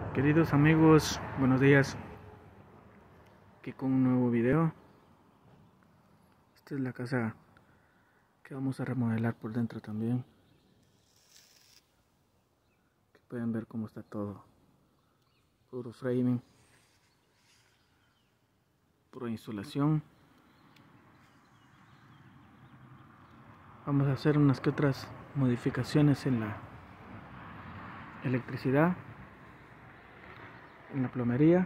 Queridos amigos, buenos días. Aquí con un nuevo video. Esta es la casa que vamos a remodelar por dentro también. Aquí pueden ver cómo está todo. Puro framing, pura insulación. Vamos a hacer unas que otras modificaciones en la electricidad, en la plomería,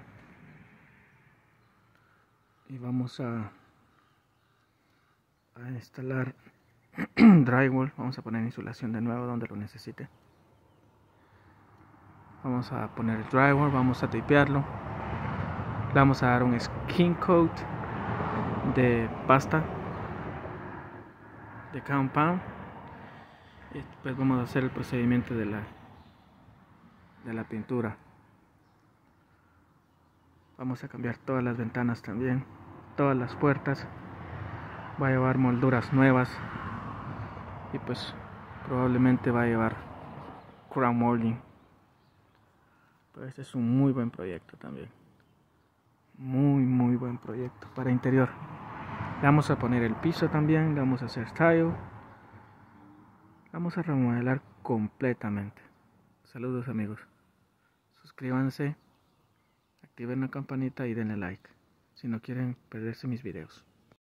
y vamos a instalar drywall. Vamos a poner insulación de nuevo donde lo necesite. Vamos a poner el drywall, vamos a tapearlo, le vamos a dar un skin coat de pasta de compound, y después vamos a hacer el procedimiento de la pintura. Vamos a cambiar todas las ventanas también, todas las puertas. Va a llevar molduras nuevas y pues probablemente va a llevar crown molding. Pero este es un muy buen proyecto también, muy buen proyecto para interior. Le vamos a poner el piso también, le vamos a hacer tile, vamos a remodelar completamente. Saludos amigos, suscríbanse, activen la campanita y denle like si no quieren perderse mis videos.